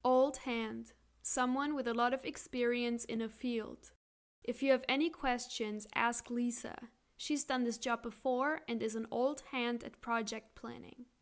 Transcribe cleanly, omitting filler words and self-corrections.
Old hand, someone with a lot of experience in a field. If you have any questions, ask Lisa. She's done this job before and is an old hand at project planning.